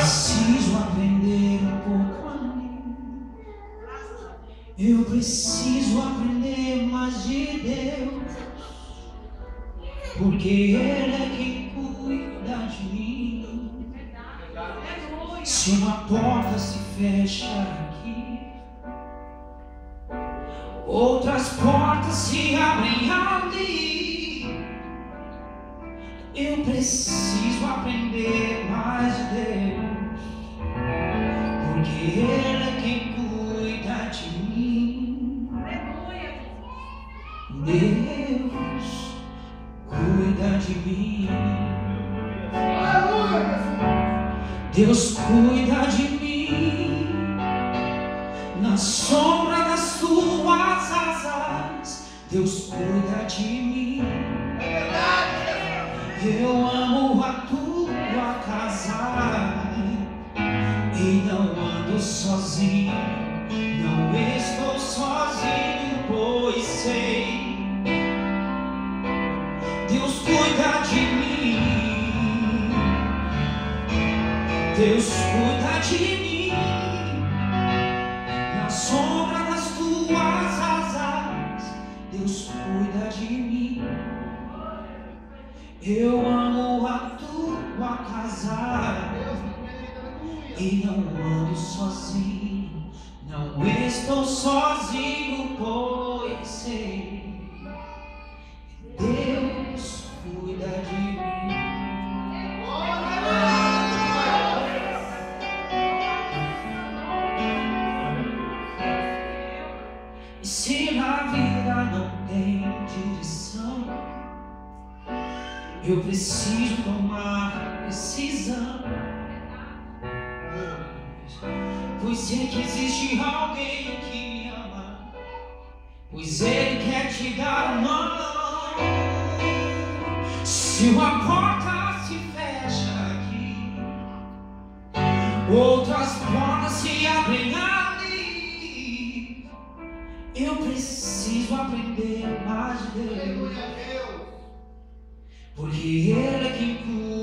preciso aprender um pouco a mim. Eu preciso aprender mais de Deus, porque Ele é quem cuida de mim. Se uma porta se fecha aqui, outras portas se abrem ali. Eu preciso aprender mais de Deus, porque Ele é quem cuida de mim. Deus cuida de mim. Deus cuida de mim. Na sombra das suas asas, Deus cuida de mim. Eu amo a tua casa e não ando sozinho, não estou sozinho, pois sei, Deus cuida de mim. Deus cuida de mim. Na sombra das tuas asas, Deus cuida de mim. Eu amo a tua casa e não ando sozinho, não estou sozinho, pois sei, Deus cuida de mim. E se na vida não tem direção, eu preciso tomar decisão, pois sei que existe alguém que me ama, pois Ele quer te dar uma mão. Se uma porta se fecha aqui, outras portas se abrem ali. Eu preciso aprender mais de Deus, porque Ele é quem cuida